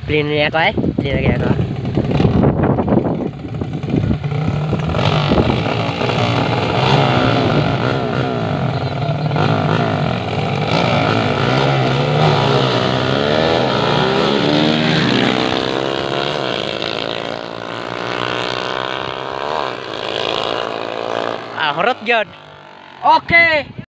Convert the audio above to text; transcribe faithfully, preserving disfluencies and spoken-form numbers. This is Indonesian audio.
Beli ini aku eh, beli lagi aku. Ah, horot John. Oke.